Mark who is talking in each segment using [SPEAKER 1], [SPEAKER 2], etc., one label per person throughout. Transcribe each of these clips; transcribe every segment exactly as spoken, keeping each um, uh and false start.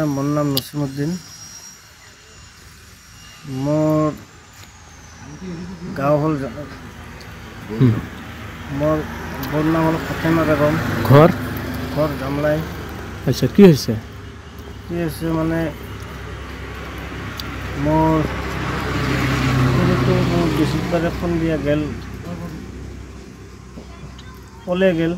[SPEAKER 1] মই মোৰ নাম নছিমুদ্দিন। মোৰ গাঁও হ'ল মোৰ বৰ নাম হ'ল ফাতেমা বেগম।
[SPEAKER 2] ঘৰ
[SPEAKER 1] ঘৰ জামলাই।
[SPEAKER 2] আচ্ছা, কি হৈছে?
[SPEAKER 1] কি হৈছে মানে মোৰ সৰুটো মোৰ বেছিবাৰে ফোন দিয়া গেল, পলে গেল।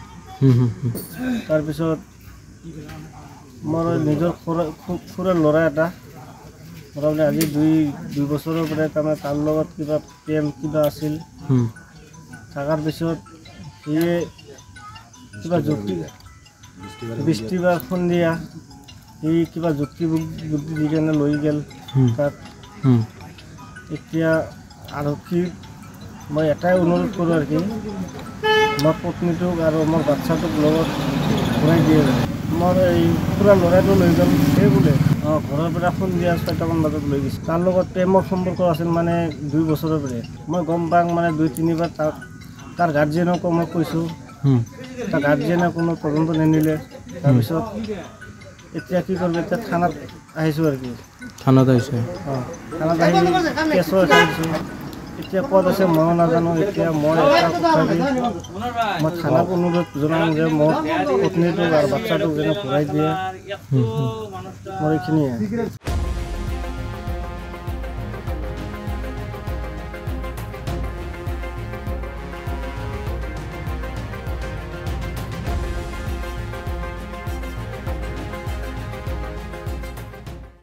[SPEAKER 1] তাৰপিছত মোৰ নিজৰ খুৰা খুৰাৰ ল'ৰা এটা মোটামুটি আজি দুই দুই বছৰৰ পৰা তাৰমানে তাৰ লগত কিবা প্ৰেম কিবা আছিল। থকাৰ পিছত সিয়ে কিবা যুক্তি বৃষ্টিবাৰ সন্ধিয়া সি কিবা যুক্তি বুদ্ধি দি কেনে লৈ গ'ল তাত। এতিয়া আৰক্ষী মই এটাই অনুৰোধ কৰোঁ আৰু কি মোৰ পত্নীটোক আৰু মোৰ বাচ্চাটোক লগত ঘূৰাই দিয়ে। মোৰ এই পুৰা ল'ৰাটো লৈ গ'ল সেই বোলে অঁ ঘৰৰ পৰা সন্ধিয়া ছয়টামান বজাত লৈ গৈছে। তাৰ লগত প্ৰেমৰ সম্পৰ্ক আছিল মানে দুই বছৰৰ পৰা। মই গম পাওঁ মানে দুই তিনিবাৰ তাক তাৰ গাৰ্জেনকো মই কৈছোঁ, তাৰ গাৰ্জেনে কোনো তদন্ত নিনিলে। তাৰপিছত এতিয়া কি কৰিম, এতিয়া থানাত আহিছোঁ আৰু কি।
[SPEAKER 2] থানাত আহিছে?
[SPEAKER 1] অঁ, থানাত আহি কেছো খাইছোঁ। এতিয়া ক'ত আছে ময়ো নাজানো। এতিয়া মই এটা কথা দি মই থানাক অনুৰোধ জনাম যে মোৰ পত্নীটোক আৰু বাচ্চাটোক যেনে ঘূৰাই দিয়ে। মোৰ এইখিনিয়ে।